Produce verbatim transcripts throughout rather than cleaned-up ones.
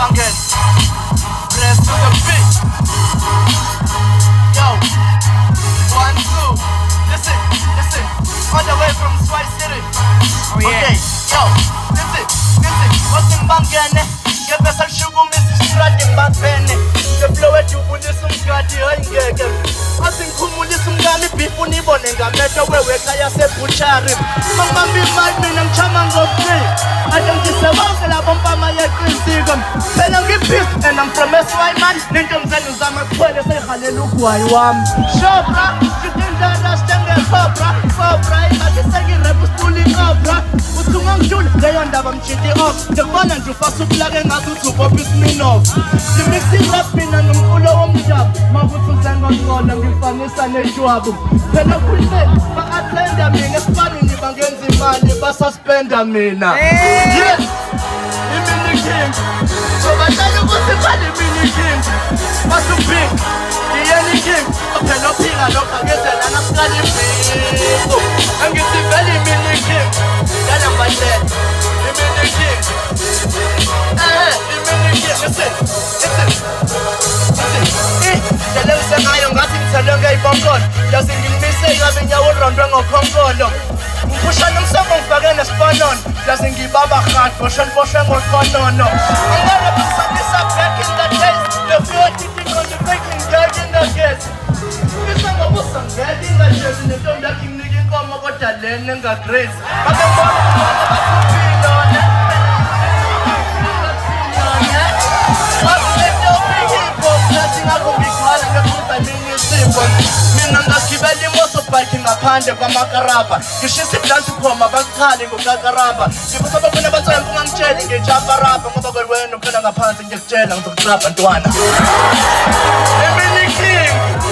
Bangin. Brezoh-B. Yo. One, two. Listen, listen. All the way from Swai City. Oh, yeah. Okay, yo. Listen, listen. What's in Bangin? Get the sugar, Missus Stratton Bangin. The flow at you with some gadi hanging. I think Kumulisum Gami before Nibonega, better where we can say Puchari. Mamma be my men and Chaman of Free. I don't just a walk and I bump on my Christigum. Then I'm get pissed and I'm from S Y man. Lincoln Zenus, I'm a player, say hallelujah. I am. Shopra, you didn't understand the cobra. Cobra, I just say it was pulling opera. What's going on, June? They on the bomb chitty off. The one and you fast to plug and out to pop his min off. The mixing up in and I'm full of the job. My foot and on and Fanisa Nejuabu. Then I put it, but I tell them in a funny against the man, if I suspend a mina. Yes, Imina King. So I tell you what's the body mini king. What's the big? The any king. Okay, no ping, I don't forget that I'm not people. I'm getting very mini king. Then I'm my dad. Imina King. Eh, Imina King. Listen, listen. The lens and I am getting to the gay bongon. Doesn't give me say having your run run or Congo. Push on them someone for a spawn on. Doesn't give Baba heart, push and push and work on. No, I'm gonna put some this up back in the days. The food eating on the baking died in the gas. This one was some dead in the chest and the don't that king didn't come over the land and got grace. But the one was a on it. Mina ngakibeli moto biking ngaphandle kwamakaraba ngishisa dance khoma bakhali ngokakaraba ngifuna babona batsaya ngangitshela ngejaparaba ngoba kwena uphela ngaphansi ngiyakutshela ngizokutrapa ntwana Imina King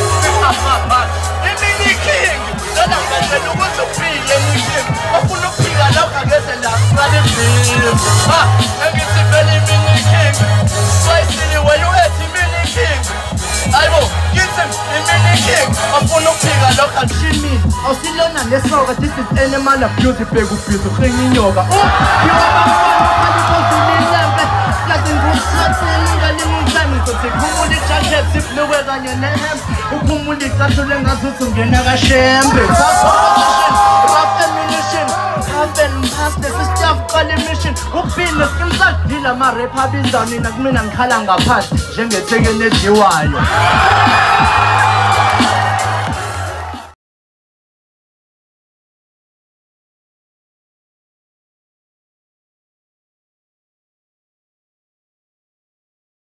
Imina King dala ngicela ukuthi uphile King afuna ukuphila lapha ngeze la qale vile ha ngithi vele Imina King sayisini wena uthi Imina King ayibo ngithi Imina King afuna ukuphila lokho akushimini awusilona lesoka this is animal abuse bheka ubhizo khenye inyoka uphumule ijacket sifluke kanye nehem uphumule icatshule ngazuthi ungena kashembe rap ammunition happen past the stuff call mission uphile skimsal dila ma rap abizana mina kumina ngikhala ngaphansi njengethekeni ediwayo